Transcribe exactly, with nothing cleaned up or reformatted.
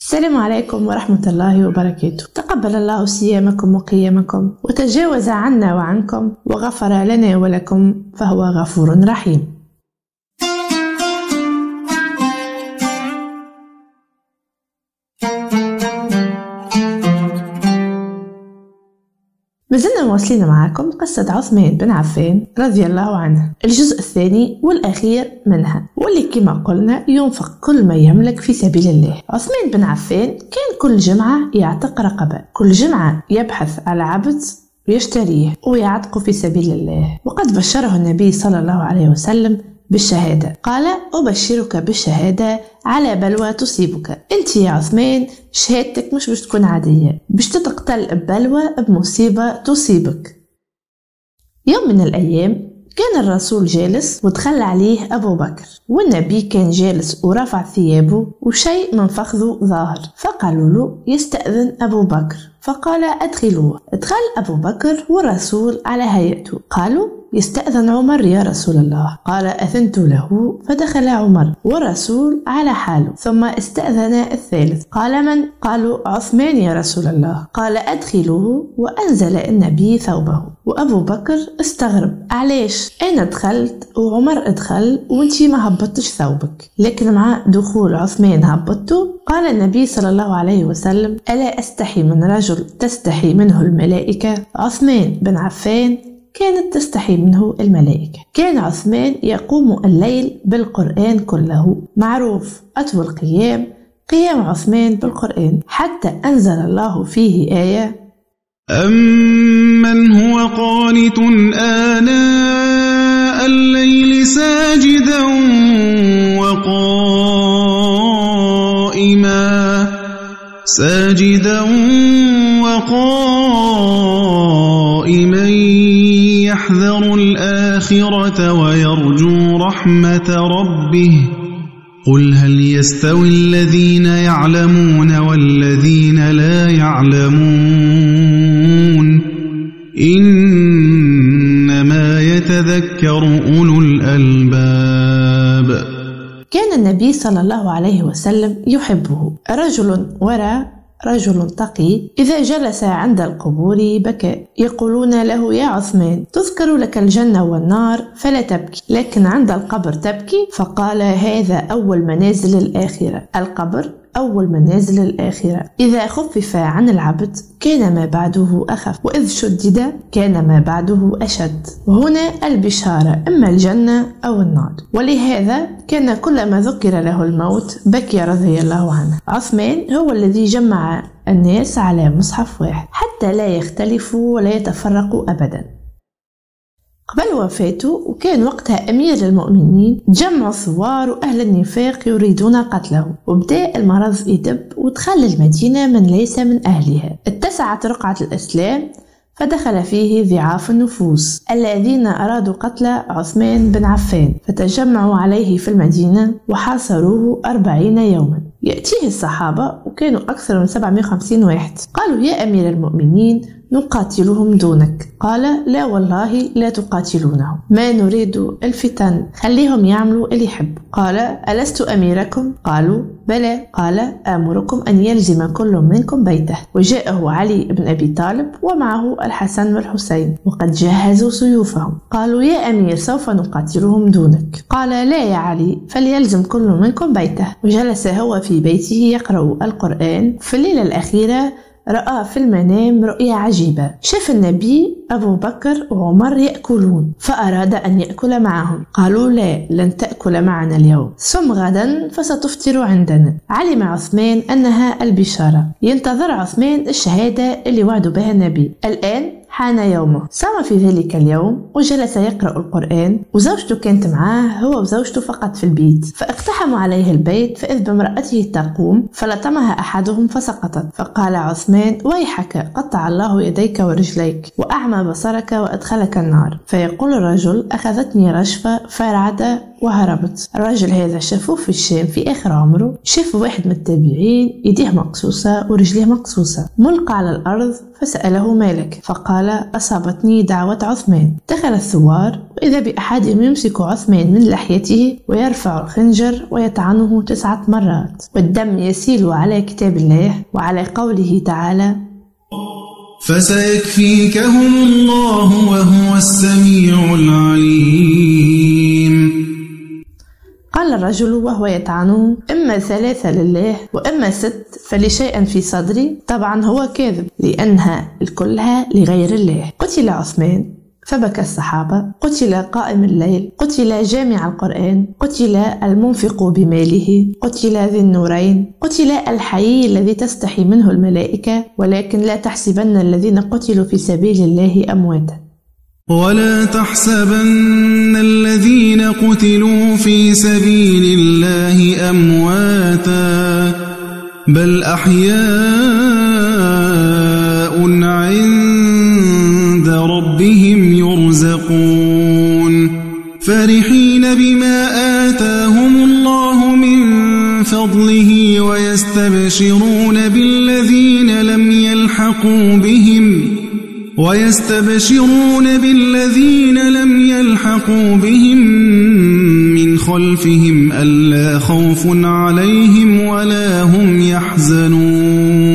السلام عليكم ورحمة الله وبركاته. تقبل الله صيامكم وقيامكم وتجاوز عنا وعنكم وغفر لنا ولكم فهو غفور رحيم. مازلنا مواصلين معاكم قصة عثمان بن عفان رضي الله عنه، الجزء الثاني والأخير منها، واللي كما قلنا ينفق كل ما يملك في سبيل الله. عثمان بن عفان كان كل جمعة يعتق رقبة، كل جمعة يبحث على عبد ويشتريه ويعتقه في سبيل الله. وقد بشره النبي صلى الله عليه وسلم بالشهادة، قال: أبشرك بالشهادة على بلوى تصيبك. انت يا عثمان شهادتك مش باش تكون عادية، باش تتقتل ببلوى بمصيبة تصيبك. يوم من الأيام كان الرسول جالس ودخل عليه أبو بكر، والنبي كان جالس ورفع ثيابه وشيء من فخذه ظاهر، فقالوا له يستأذن أبو بكر، فقال: أدخلوه. ادخل أبو بكر والرسول على هيئته. قالوا: يستأذن عمر يا رسول الله. قال: أذنت له، فدخل عمر والرسول على حاله. ثم استأذن الثالث. قال: من؟ قالوا: عثمان يا رسول الله. قال: أدخلوه. وأنزل النبي ثوبه. وأبو بكر استغرب، علاش أنا دخلت وعمر ادخل وانتي ما هبطتش ثوبك؟ لكن مع دخول عثمان هبطته. قال النبي صلى الله عليه وسلم: ألا أستحي من رجل تستحي منه الملائكة؟ عثمان بن عفان كانت تستحي منه الملائكة. كان عثمان يقوم الليل بالقرآن كله، معروف أطول قيام قيام عثمان بالقرآن، حتى أنزل الله فيه آية: أمن هو قانت آناء الليل ساجدا وقائما ساجدا وقائما يحذر الآخرة ويرجو رحمة ربه قل هل يستوي الذين يعلمون والذين لا يعلمون إنما يتذكر أولو الألباب. كان النبي صلى الله عليه وسلم يحبه رجل وراء رجل تقي إذا جلس عند القبور بكى، يقولون له: يا عثمان تذكر لك الجنة والنار فلا تبكي، لكن عند القبر تبكي. فقال: هذا أول منازل الآخرة، القبر أول منازل الآخرة. إذا خفف عن العبد كان ما بعده أخف، وإذ شدد كان ما بعده أشد. وهنا البشارة إما الجنة أو النار، ولهذا كان كلما ذكر له الموت بكي رضي الله عنه. عثمان هو الذي جمع الناس على مصحف واحد حتى لا يختلفوا ولا يتفرقوا أبدا. قبل وفاته وكان وقتها أمير المؤمنين، جمع ثوار وأهل النفاق يريدون قتله، وبدأ المرض يدب ودخل المدينة من ليس من أهلها. اتسعت رقعة الإسلام فدخل فيه ضعاف النفوس الذين أرادوا قتل عثمان بن عفان، فتجمعوا عليه في المدينة وحاصروه أربعين يوما. يأتيه الصحابة وكانوا أكثر من سبعمائة وخمسين واحد، قالوا: يا أمير المؤمنين نقاتلهم دونك. قال: لا والله لا تقاتلونهم، ما نريد الفتن، خليهم يعملوا اللي يحبوا. قال: ألست أميركم؟ قالوا: بلى. قال: آمركم أن يلزم كل منكم بيته. وجاءه علي بن أبي طالب ومعه الحسن والحسين وقد جهزوا سيوفهم. قالوا: يا أمير سوف نقاتلهم دونك. قال: لا يا علي، فليلزم كل منكم بيته. وجلس هو في بيته يقرأ القرآن. في الليلة الأخيرة رأى في المنام رؤيا عجيبة، شاف النبي أبو بكر وعمر يأكلون، فأراد أن يأكل معهم. قالوا: لا، لن تأكل معنا اليوم، صم غدا فستفطر عندنا. علم عثمان أنها البشارة، ينتظر عثمان الشهادة اللي وعدوا بها النبي. الآن حان يومه. صام في ذلك اليوم وجلس يقرأ القرآن، وزوجته كانت معاه، هو وزوجته فقط في البيت. فاقتحموا عليه البيت، فإذ بامرأته تقوم فلطمها أحدهم فسقطت. فقال عثمان: ويحك، قطع الله يديك ورجليك وأعمى بصرك وأدخلك النار. فيقول الرجل: أخذتني رشفة فرعد وهربت. الرجل هذا شافوه في الشام في آخر عمره، شاف واحد من التابعين يديه مقصوصة ورجليه مقصوصة ملقى على الأرض، فسأله: مالك؟ فقال: قال: أصابتني دعوة عثمان. دخل الثوار وإذا بأحدهم يمسك عثمان من لحيته ويرفع الخنجر ويطعنه تسعة مرات، والدم يسيل على كتاب الله وعلى قوله تعالى: فسيكفيكهم الله وهو السميع العليم. قال الرجل وهو يطعنه: إما ثلاثة لله وإما ست فلشيء في صدري. طبعا هو كاذب لأنها كلها لغير الله. قتل عثمان فبكى الصحابة، قتل قائم الليل، قتل جامع القرآن، قتل المنفق بماله، قتل ذي النورين، قتل الحي الذي تستحي منه الملائكة، ولكن لا تحسبن الذين قتلوا في سبيل الله أمواتا. ولا تحسبن الذين قتلوا في سبيل الله أمواتا بل أحياء عند ربهم يرزقون فرحين بما آتاهم الله من فضله ويستبشرون بالذين لم يلحقوا بهم ويستبشرون بالذين لم يلحقوا بهم من خلفهم ألا خوف عليهم ولا هم يحزنون.